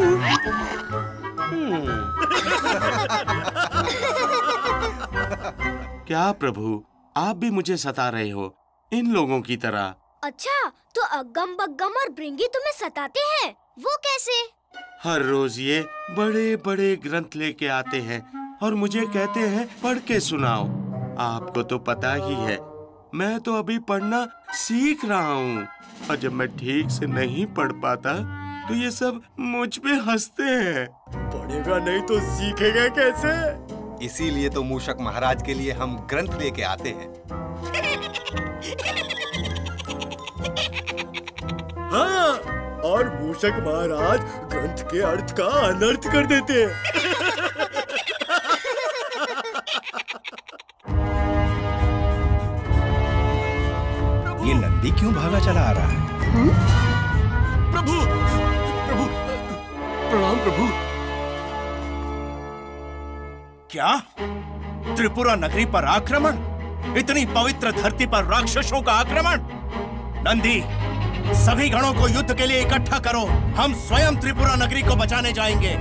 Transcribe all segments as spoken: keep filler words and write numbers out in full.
क्या प्रभु, आप भी मुझे सता रहे हो इन लोगों की तरह? अच्छा, तो अग्गम बग्गम और भृंगी तुम्हें सताते हैं? वो कैसे? हर रोज ये बड़े बड़े ग्रंथ लेके आते हैं और मुझे कहते हैं पढ़ के सुनाओ। आपको तो पता ही है, मैं तो अभी पढ़ना सीख रहा हूँ और जब मैं ठीक से नहीं पढ़ पाता तो ये सब मुझ पे हंसते हैं। पढ़ेगा नहीं तो सीखेगा कैसे? इसीलिए तो मूषक महाराज के लिए हम ग्रंथ लेके आते हैं। हाँ, और मूषक महाराज ग्रंथ के अर्थ का अनर्थ कर देते हैं। ये नंदी क्यों भागा चला आ रहा है? हुँ? प्रभु, प्रभु, प्रणाम प्रभु। क्या? त्रिपुरा नगरी पर आक्रमण? इतनी पवित्र धरती पर राक्षसों का आक्रमण? नंदी, सभी गणों को युद्ध के लिए इकट्ठा करो। हम स्वयं त्रिपुरा नगरी को बचाने जाएंगे।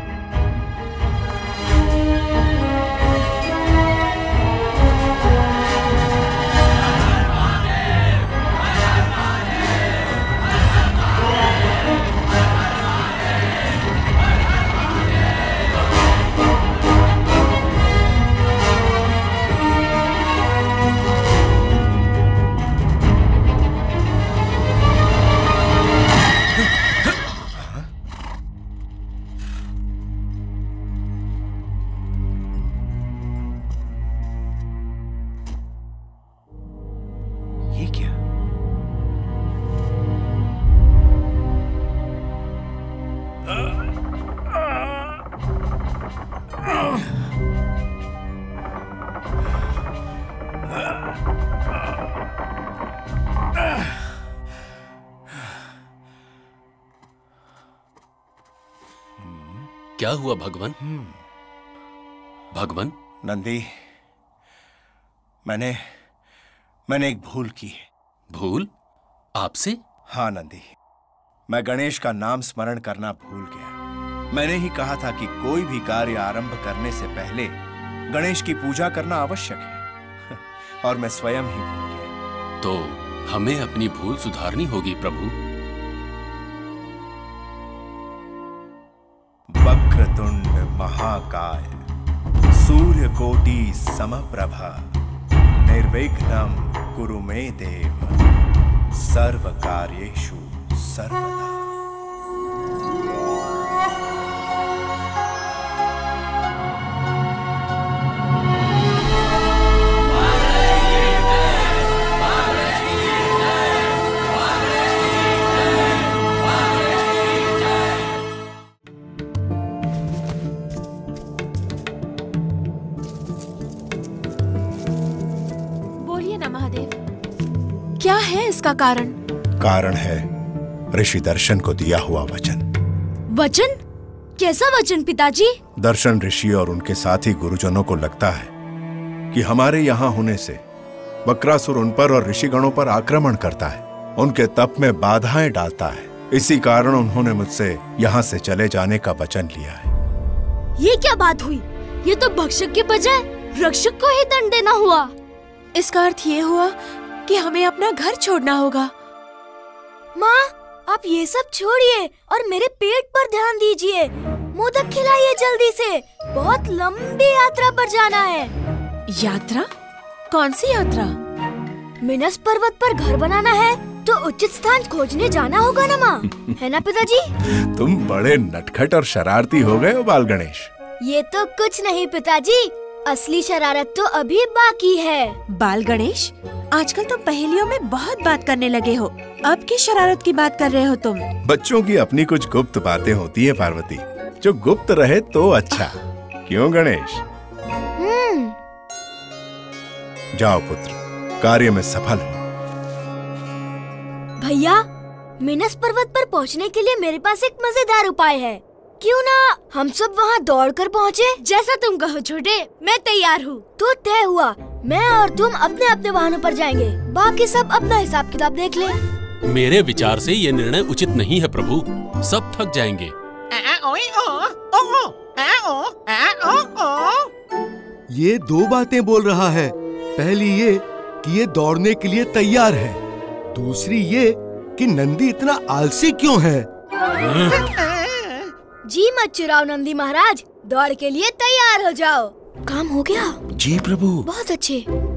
क्या हुआ भगवान? भगवान? नंदी, मैंने मैंने एक भूल की है। भूल? आपसे? हाँ नंदी, मैं गणेश का नाम स्मरण करना भूल गया। मैंने ही कहा था कि कोई भी कार्य आरंभ करने से पहले गणेश की पूजा करना आवश्यक है और मैं स्वयं ही भूल गया। तो हमें अपनी भूल सुधारनी होगी प्रभु। वक्रतुंड महाकाय सूर्यकोटि समप्रभा निर्विघ्नं कुरु मे देव सर्व कार्येषु सर्वदा। क्या है इसका कारण? कारण है ऋषि दर्शन को दिया हुआ वचन। वचन? कैसा वचन पिताजी? दर्शन ऋषि और उनके साथी गुरुजनों को लगता है कि हमारे यहाँ होने से वक्रासुर उन पर और ऋषिगणों पर आक्रमण करता है, उनके तप में बाधाएं डालता है। इसी कारण उन्होंने मुझसे यहाँ से चले जाने का वचन लिया है। ये क्या बात हुई? ये तो भक्षक के बजाय रक्षक को ही दंड देना हुआ। इसका अर्थ ये हुआ कि हमें अपना घर छोड़ना होगा। माँ, आप ये सब छोड़िए और मेरे पेट पर ध्यान दीजिए। मोदक खिलाइए जल्दी से, बहुत लंबी यात्रा पर जाना है। यात्रा? कौन सी यात्रा? मिनस पर्वत पर घर बनाना है तो उचित स्थान खोजने जाना होगा ना माँ, है ना पिताजी? तुम बड़े नटखट और शरारती हो गए हो बाल गणेश। ये तो कुछ नहीं पिताजी, असली शरारत तो अभी बाकी है। बाल गणेश, आजकल तो पहेलियों में बहुत बात करने लगे हो। अब की शरारत की बात कर रहे हो तुम? बच्चों की अपनी कुछ गुप्त बातें होती है पार्वती, जो गुप्त रहे तो अच्छा। क्यों गणेश? हम्म। जाओ पुत्र, कार्य में सफल हो। भैया, मिनस पर्वत पर पहुंचने के लिए मेरे पास एक मजेदार उपाय है। क्यों ना हम सब वहाँ दौड़कर पहुँचे? जैसा तुम कहो छोटे, मैं तैयार हूँ। तो तय हुआ, मैं और तुम अपने अपने वाहनों पर जाएंगे, बाकी सब अपना हिसाब किताब देख ले। मेरे विचार से ये निर्णय उचित नहीं है प्रभु, सब थक जाएंगे। ये दो बातें बोल रहा है। पहली ये कि ये दौड़ने के लिए तैयार है, दूसरी ये कि नंदी इतना आलसी क्यों है। जी मत चुराओ नंदी महाराज, दौड़ के लिए तैयार हो जाओ। काम हो गया? जी प्रभु। बहुत अच्छे।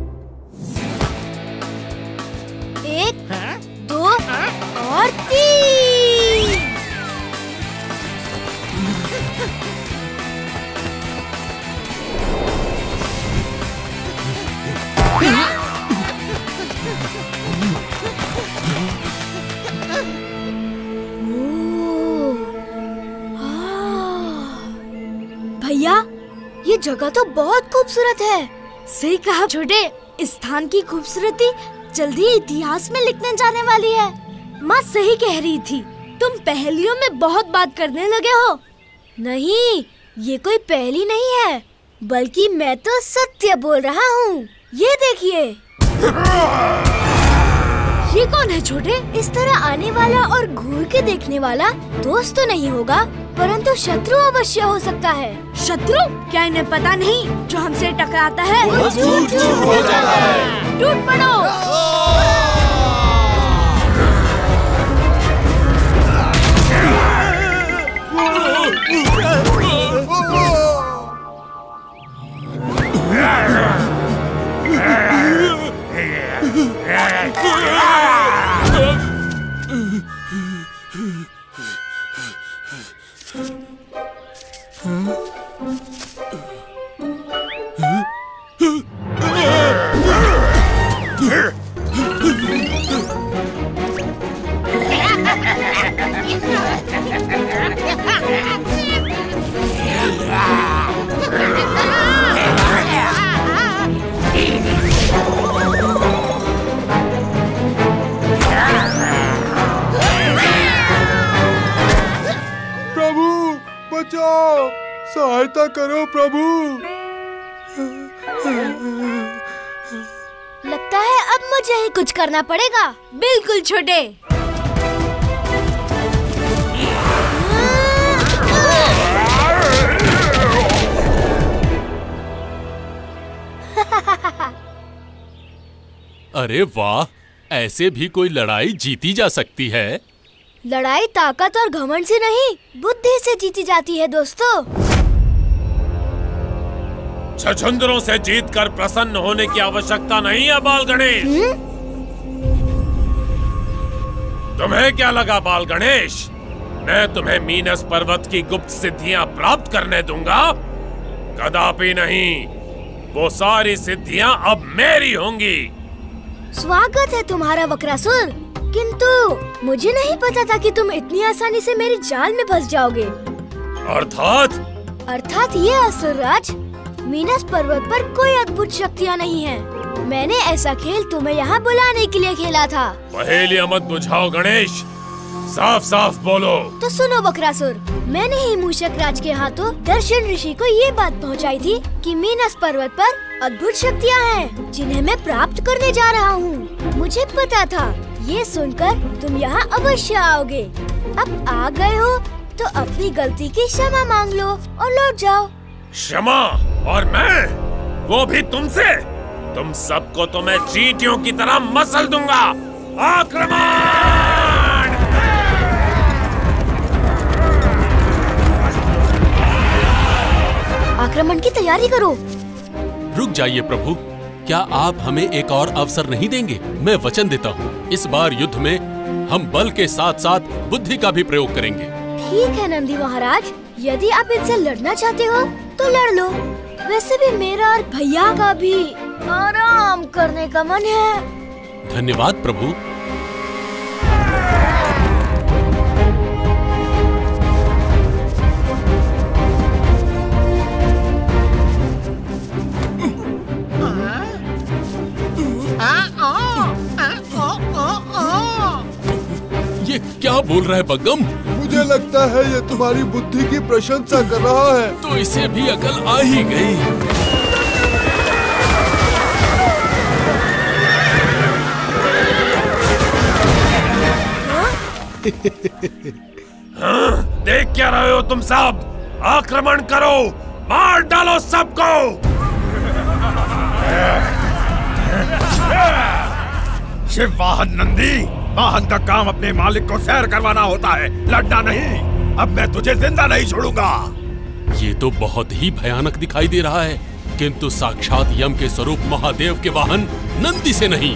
एक, दो और तीन। भैया, ये जगह तो बहुत खूबसूरत है। सही कहा छोटे, इस स्थान की खूबसूरती जल्दी इतिहास में लिखने जाने वाली है। माँ सही कह रही थी, तुम पहेलियों में बहुत बात करने लगे हो। नहीं, ये कोई पहेली नहीं है, बल्कि मैं तो सत्य बोल रहा हूँ। ये देखिए। ये कौन है छोटे? इस तरह आने वाला और घूर के देखने वाला दोस्त तो नहीं होगा, परंतु शत्रु अवश्य हो सकता है। शत्रु? क्या इन्हें पता नहीं जो हमसे टकराता है वो चूर चूर हो जाता है। टूट पड़ो। बचाओ, सहायता करो प्रभु। लगता है अब मुझे ही कुछ करना पड़ेगा। बिल्कुल छोटे। अरे वाह, ऐसे भी कोई लड़ाई जीती जा सकती है। लड़ाई ताकत और घमंड से नहीं, बुद्धि से जीती जाती है दोस्तों। छछुंदरों से जीतकर प्रसन्न होने की आवश्यकता नहीं है बाल गणेश। तुम्हें क्या लगा बाल गणेश, मैं तुम्हें मीनस पर्वत की गुप्त सिद्धियां प्राप्त करने दूंगा? कदापि नहीं। वो सारी सिद्धियां अब मेरी होंगी। स्वागत है तुम्हारा वक्रासुर, किंतु मुझे नहीं पता था कि तुम इतनी आसानी से मेरी जाल में फंस जाओगे। अर्थात? अर्थात ये असुरराज, मीनस पर्वत पर कोई अद्भुत शक्तियाँ नहीं हैं। मैंने ऐसा खेल तुम्हें यहाँ बुलाने के लिए खेला था। पहेलियां मत बुझाओ गणेश, साफ साफ बोलो। तो सुनो बकरासुर, मैंने ही मूषक राज के हाथों दर्शन ऋषि को ये बात पहुँचाई थी कि मीनस पर्वत पर अद्भुत शक्तियाँ हैं, जिन्हें मैं प्राप्त करने जा रहा हूँ। मुझे पता था, ये सुनकर तुम यहाँ अवश्य आओगे। अब आ गए हो तो अपनी गलती की क्षमा मांग लो और लौट जाओ। क्षमा? और मैं, वो भी तुमसे? तुम सबको तो मैं चींटियों की तरह मसल दूंगा। आक्रमण! आक्रमण की तैयारी करो। रुक जाइए प्रभु, क्या आप हमें एक और अवसर नहीं देंगे? मैं वचन देता हूँ, इस बार युद्ध में हम बल के साथ साथ बुद्धि का भी प्रयोग करेंगे। ठीक है नंदी महाराज, यदि आप इनसे लड़ना चाहते हो तो लड़ लो। वैसे भी मेरा और भैया का भी आराम करने का मन है। धन्यवाद प्रभु। ये क्या बोल रहा है बग्गम? मुझे लगता है ये तुम्हारी बुद्धि की प्रशंसा कर रहा है। तो इसे भी अकल आ ही गई। हाँ, देख क्या रहे हो तुम सब? आक्रमण करो, मार डालो सबको। शिव वाहन नंदी, वाहन का काम अपने मालिक को सैर करवाना होता है, लड़ना नहीं। अब मैं तुझे जिंदा नहीं छोड़ूंगा। ये तो बहुत ही भयानक दिखाई दे रहा है, किंतु साक्षात यम के स्वरूप महादेव के वाहन नंदी से नहीं।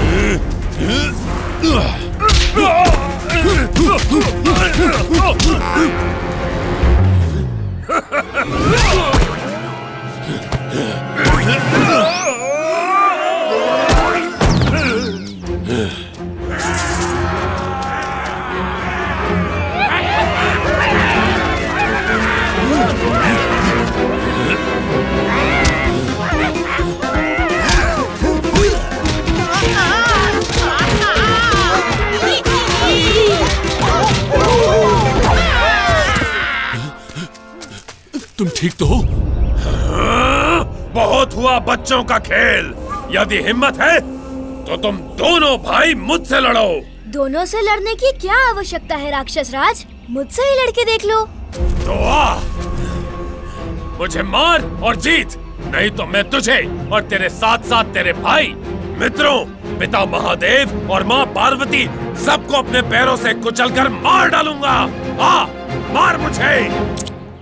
तुम ठीक तो हो? हाँ, बहुत हुआ बच्चों का खेल। यदि हिम्मत है तो तुम दोनों भाई मुझसे लड़ो। दोनों से लड़ने की क्या आवश्यकता है राक्षस राज? मुझसे ही लड़के देख लो। तो आ, मुझे मार और जीत, नहीं तो मैं तुझे और तेरे साथ साथ तेरे भाई, मित्रों, पिता महादेव और माँ पार्वती सबको अपने पैरों से कुचलकर मार डालूंगा। आ, मार मुझे।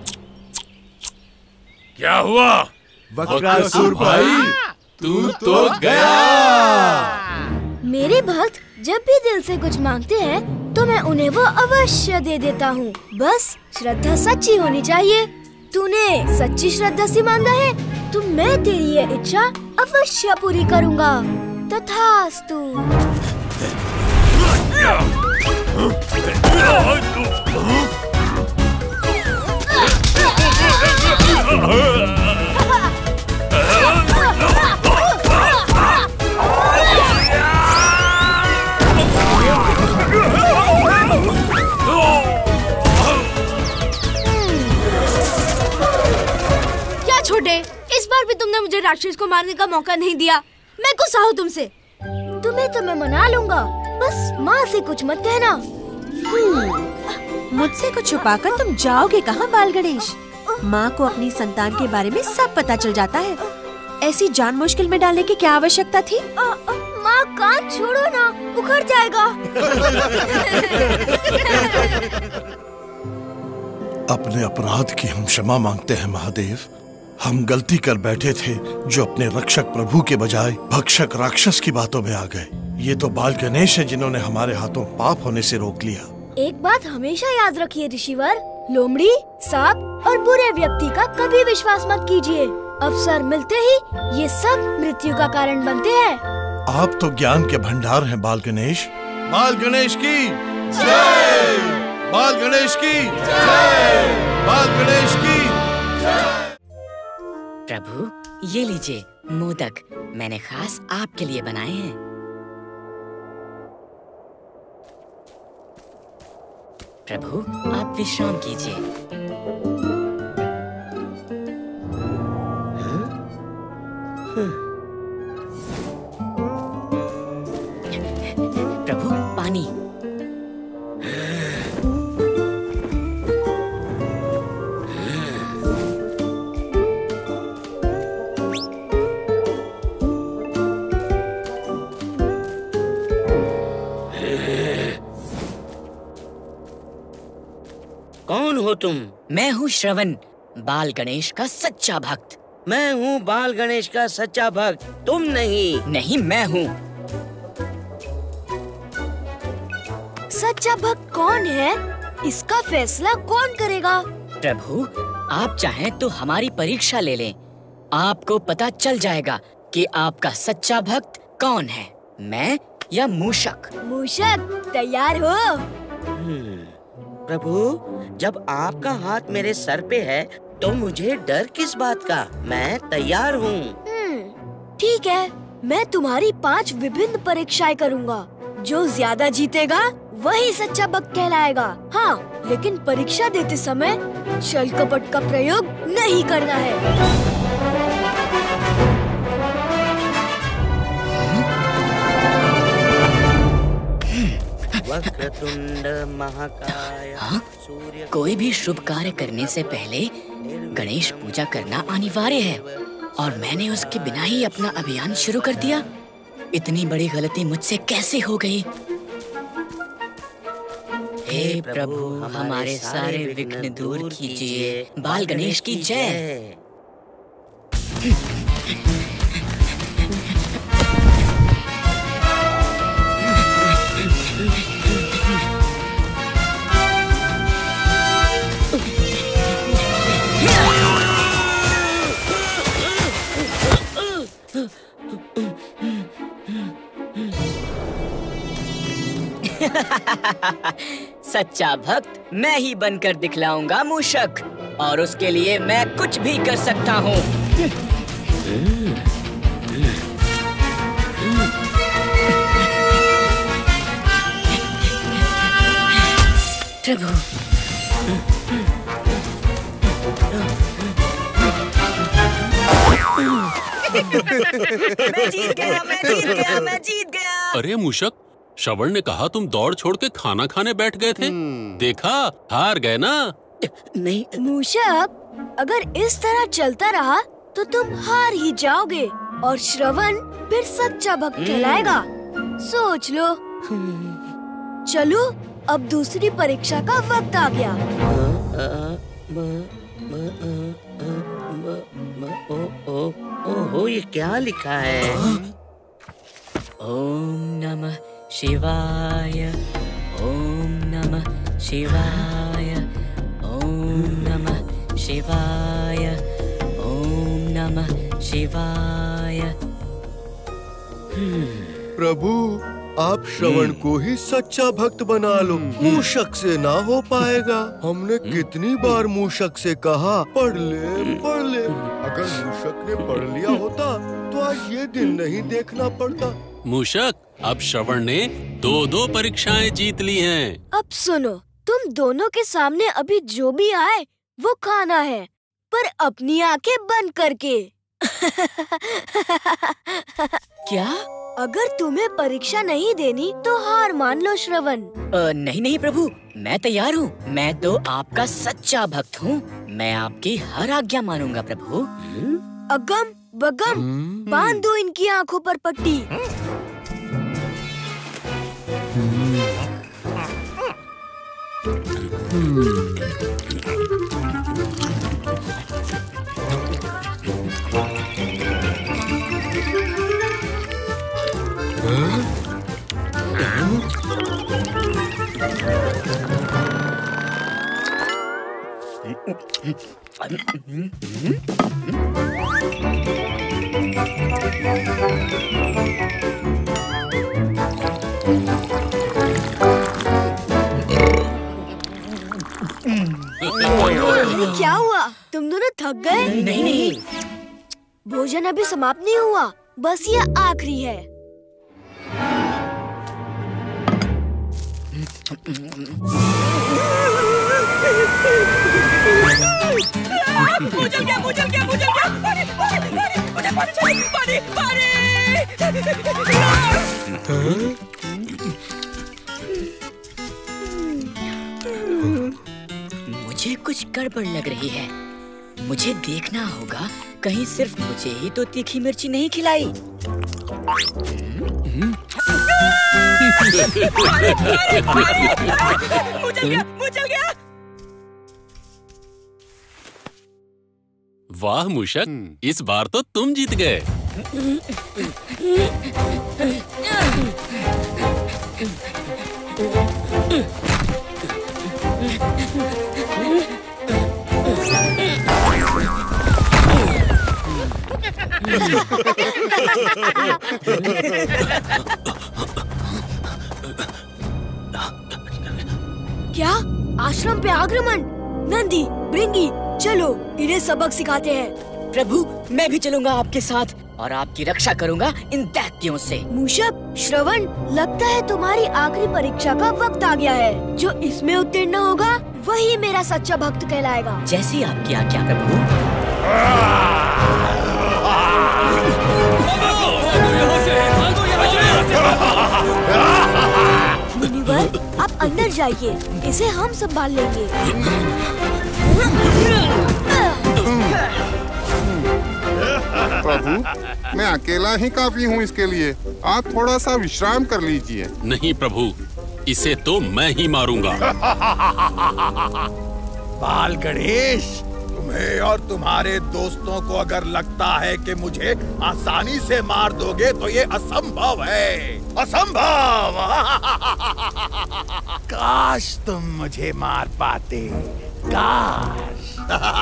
क्या हुआ? बकासुर भाई, तू तो गया। मेरे भक्त जब भी दिल से कुछ मांगते हैं तो मैं उन्हें वो अवश्य दे देता हूँ। बस श्रद्धा सच्ची होनी चाहिए। तूने सच्ची श्रद्धा से मांगा है तो मैं तेरी ये इच्छा अवश्य पूरी करूँगा। तथास्तु। क्या छोटे, इस बार भी तुमने मुझे राक्षस को मारने का मौका नहीं दिया। मैं गुस्सा हूँ तुमसे। तुम्हें तो मैं मना लूंगा, बस माँ से कुछ मत कहना। मुझसे कुछ छुपाकर तुम जाओगे कहाँ बाल गणेश? माँ को अपनी संतान के बारे में सब पता चल जाता है। ऐसी जान मुश्किल में डालने की क्या आवश्यकता थी? आ, आ, माँ कान छोड़ो ना, उखड़ जाएगा। अपने अपराध की हम क्षमा मांगते हैं महादेव। हम गलती कर बैठे थे जो अपने रक्षक प्रभु के बजाय भक्षक राक्षस की बातों में आ गए। ये तो बाल गणेश है जिन्होंने हमारे हाथों पाप होने से रोक लिया। एक बात हमेशा याद रखिए ऋषिवर, लोमड़ी, सांप और बुरे व्यक्ति का कभी विश्वास मत कीजिए। अवसर मिलते ही ये सब मृत्यु का कारण बनते हैं। आप तो ज्ञान के भंडार हैं बाल गणेश। बाल गणेश की जय, बाल गणेश की जय, बाल गणेश की जय। प्रभु ये लीजिए मोदक, मैंने खास आपके लिए बनाए हैं। प्रभु आप विश्राम कीजिए। प्रभु पानी। कौन हो तुम? मैं हूँ श्रवण, बाल गणेश का सच्चा भक्त। मैं हूँ बाल गणेश का सच्चा भक्त, तुम नहीं। नहीं मैं हूँ। सच्चा भक्त कौन है? इसका फैसला कौन करेगा? प्रभु आप चाहें तो हमारी परीक्षा ले लें, आपको पता चल जाएगा कि आपका सच्चा भक्त कौन है, मैं या मूषक। मूषक तैयार हो? प्रभु जब आपका हाथ मेरे सर पे है तो मुझे डर किस बात का? मैं तैयार हूँ। ठीक है, मैं तुम्हारी पांच विभिन्न परीक्षाएं करूँगा। जो ज्यादा जीतेगा वही सच्चा भक्त कहलाएगा। हाँ, लेकिन परीक्षा देते समय छल कपट का प्रयोग नहीं करना है। वक्रतुंड महाकाय। हाँ? कोई भी शुभ कार्य करने से पहले गणेश पूजा करना अनिवार्य है और मैंने उसके बिना ही अपना अभियान शुरू कर दिया। इतनी बड़ी गलती मुझसे कैसे हो गई? हे प्रभु, हमारे सारे विघ्न दूर कीजिए। बाल गणेश की जय। सच्चा भक्त मैं ही बनकर दिखलाऊंगा मूषक, और उसके लिए मैं कुछ भी कर सकता हूँ। प्रभु, मैं जीत गया, मैं जीत गया, मैं जीत गया। अरे मूषक, श्रवण ने कहा तुम दौड़ छोड़ के खाना खाने बैठ गए थे। देखा, हार गए ना। नहीं मूषक, अगर इस तरह चलता रहा तो तुम हार ही जाओगे और श्रवण फिर सच्चा भक्त कहलाएगा। सोच लो। चलो, अब दूसरी परीक्षा का वक्त आ गया। ओहो, ये क्या लिखा है? ओम नमः शिवाय, ओम नमः शिवाय, ओम नमः शिवाय, ओम नमः शिवाय। प्रभु, आप श्रवण को ही सच्चा भक्त बना लो, मूषक से ना हो पाएगा। हमने कितनी बार मूषक से कहा पढ़ ले पढ़ ले। अगर मूषक ने पढ़ लिया होता तो आज ये दिन नहीं देखना पड़ता। मूषक, अब श्रवण ने दो दो परीक्षाएं जीत ली हैं। अब सुनो, तुम दोनों के सामने अभी जो भी आए वो खाना है, पर अपनी आंखें बंद करके। क्या? अगर तुम्हें परीक्षा नहीं देनी तो हार मान लो श्रवण। नहीं नहीं प्रभु, मैं तैयार हूँ। मैं तो आपका सच्चा भक्त हूँ। मैं आपकी हर आज्ञा मानूंगा प्रभु। अगम बगम, बांध दो इनकी आंखों पर पट्टी। क्या हुआ? तुम दोनों थक गए? नहीं नहीं, भोजन अभी समाप्त नहीं हुआ, बस ये आखिरी है। मुझे क्या मुझे क्या मुझे क्या पानी पानी पानी मुझे पानी चाहिए, पानी पानी। मुझे कुछ गड़बड़ लग रही है। मुझे देखना होगा कहीं सिर्फ मुझे ही तो तीखी मिर्ची नहीं खिलाई। मुझे क्या मुझे क्या। वाह मूषक, इस बार तो तुम जीत गए। क्या? आश्रम पे आक्रमण? नंदी, भृंगी, चलो इन्हें सबक सिखाते हैं। प्रभु, मैं भी चलूंगा आपके साथ और आपकी रक्षा करूंगा इन दैत्यों से। मूषक, श्रवण, लगता है तुम्हारी आखिरी परीक्षा का वक्त आ गया है। जो इसमें उत्तीर्ण होगा वही मेरा सच्चा भक्त कहलाएगा। जैसी आपकी आज्ञा प्रभु। मुनिवर, आप अंदर जाइए, इसे हम संभाल लेंगे। प्रभु, मैं अकेला ही काफी हूँ इसके लिए। आप थोड़ा सा विश्राम कर लीजिए। नहीं प्रभु, इसे तो मैं ही मारूंगा। बाल गणेश, तुम्हें और तुम्हारे दोस्तों को अगर लगता है कि मुझे आसानी से मार दोगे तो ये असंभव है, असंभव। काश तुम मुझे मार पाते, काश।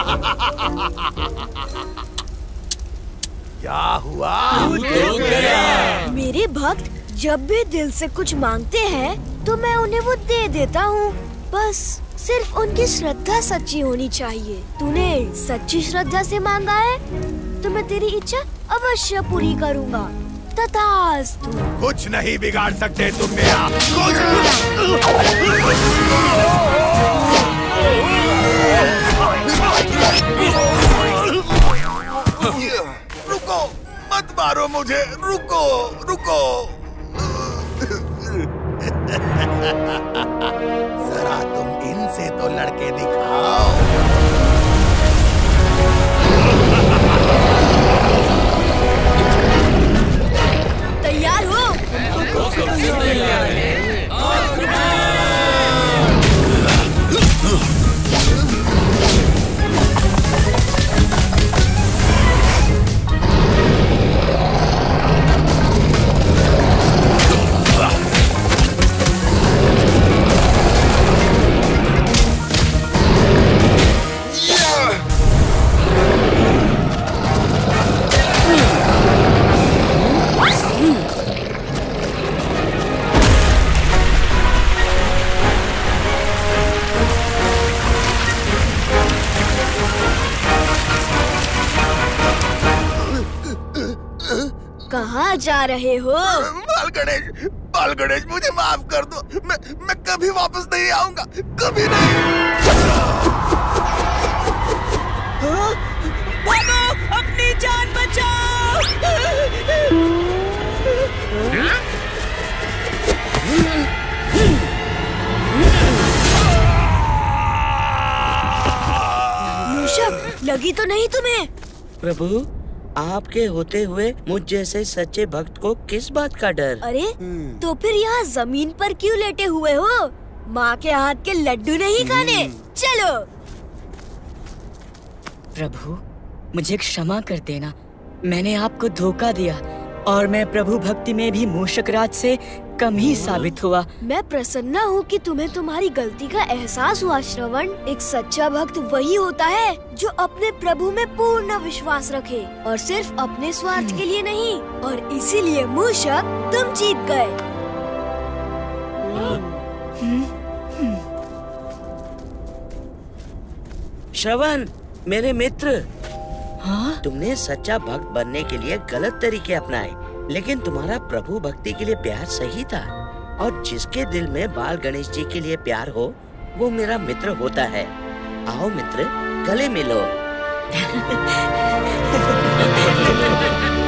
क्या हुआ? मेरे भक्त जब भी दिल से कुछ मांगते हैं तो मैं उन्हें वो दे देता हूँ। बस सिर्फ उनकी श्रद्धा सच्ची होनी चाहिए। तूने सच्ची श्रद्धा से मांगा है तो मैं तेरी इच्छा अवश्य पूरी करूँगा। तथास्तु। कुछ नहीं बिगाड़ सकते तुम मेरा। रुको, मत मारो मुझे, रुको, रुको। जरा तुम इनसे तो लड़के दिखाओ। तैयार हो? तैयार है। कहाँ जा रहे हो? बाल गणेश, बाल गणेश, मुझे माफ कर दो। मैं मैं कभी वापस नहीं आऊंगा, कभी नहीं। हाँ? भागो, अपनी जान बचाओ। मूषक, लगी तो नहीं तुम्हें? प्रभु, आपके होते हुए मुझ जैसे सच्चे भक्त को किस बात का डर? अरे तो फिर यहाँ जमीन पर क्यों लेटे हुए हो? माँ के हाथ के लड्डू नहीं खाने? चलो। प्रभु, मुझे क्षमा कर देना। मैंने आपको धोखा दिया और मैं प्रभु भक्ति में भी मूषक राज से कम ही साबित हुआ। मैं प्रसन्न हूँ कि तुम्हें तुम्हारी गलती का एहसास हुआ श्रवण। एक सच्चा भक्त वही होता है जो अपने प्रभु में पूर्ण विश्वास रखे और सिर्फ अपने स्वार्थ के लिए नहीं। और इसीलिए मूषक, तुम जीत गए। श्रवण, मेरे मित्र, हाँ? तुमने सच्चा भक्त बनने के लिए गलत तरीके अपनाए, लेकिन तुम्हारा प्रभु भक्ति के लिए प्यार सही था। और जिसके दिल में बाल गणेश जी के लिए प्यार हो वो मेरा मित्र होता है। आओ मित्र, गले मिलो।